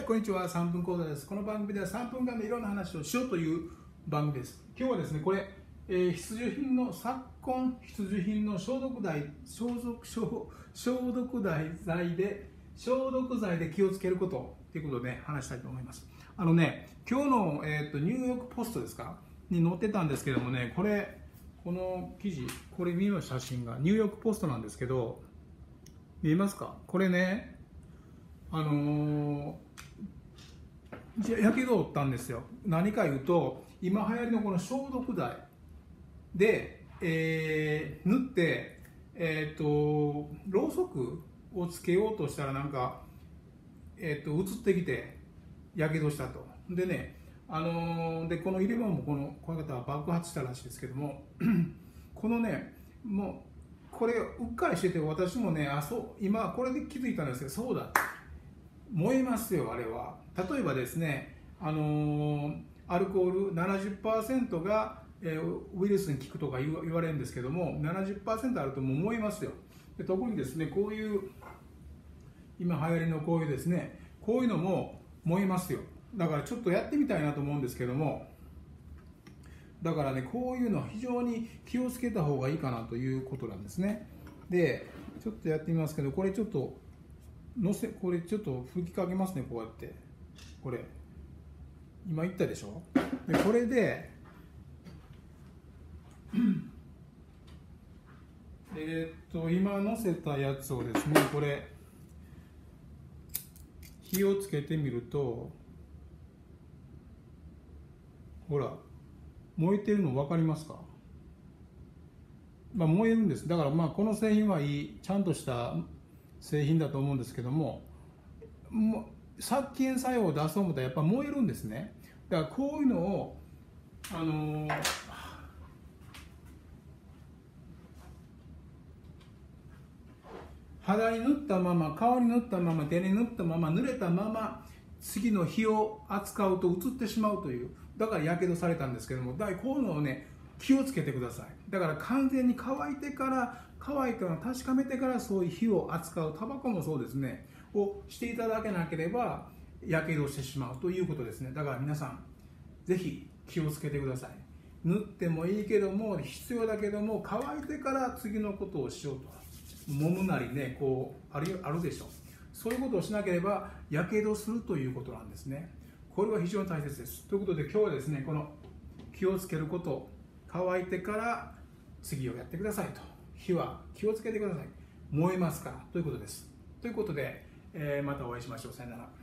こんにちは。3分講座です。この番組では3分間でいろんな話をしようという番組です。今日はですね、これ、必需品の昨今必需品の消毒剤で気をつけることということで、話したいと思います。今日の、ニューヨークポストですかに載ってたんですけどもね、この記事、これ見えます写真がニューヨークポストなんですけど、見えますか？これね、やけどを負ったんですよ。何か言うと、今流行りのこの消毒剤で、塗って、ろうそくをつけようとしたらなんか、移ってきてやけどしたと。でね、でこの入れ歯もこの方は爆発したらしいですけどもこのね、もうこれうっかりしてて、私もね、今これで気づいたんですけど、そうだ、燃えますよ、あれは。例えばですね、アルコール 70% が、ウイルスに効くとか言われるんですけども、 70% あるともう燃えますよ。で特にですね、こういう今流行りのこういうですね、こういうのも燃えますよ。だからちょっとやってみたいなと思うんですけども、だからね、こういうのは非常に気をつけた方がいいかなということなんですね。でちょっとやってみますけど、これちょっとこれちょっと吹きかけますね。こうやってこれ今言ったでしょ。でこれで今のせたやつをですね、これ火をつけてみると、ほら燃えてるの分かりますか？燃えるんです。だからこの製品はいい、ちゃんとした製品だと思うんですけども、殺菌作用を出そうと思ったらやっぱ燃えるんですね。だからこういうのを肌に塗ったまま、顔に塗ったまま、手に塗ったまま、濡れたまま次の日を扱うと移ってしまうという、だからやけどされたんですけども、こういうのをね、気をつけてください。だから完全に乾いたのを確かめてからそういう火を扱う、タバコもそうですね、をしていただけなければやけどしてしまうということですね。だから皆さんぜひ気をつけてください。塗ってもいいけども、必要だけども、乾いてから次のことをしようと。揉むなりね、こうあるでしょう。そういうことをしなければやけどするということなんですね。これは非常に大切です。ということで今日はですね、この気をつけること、乾いてから次をやってくださいと。火は気をつけてください。燃えますからということです。ということで、またお会いしましょう。さよなら。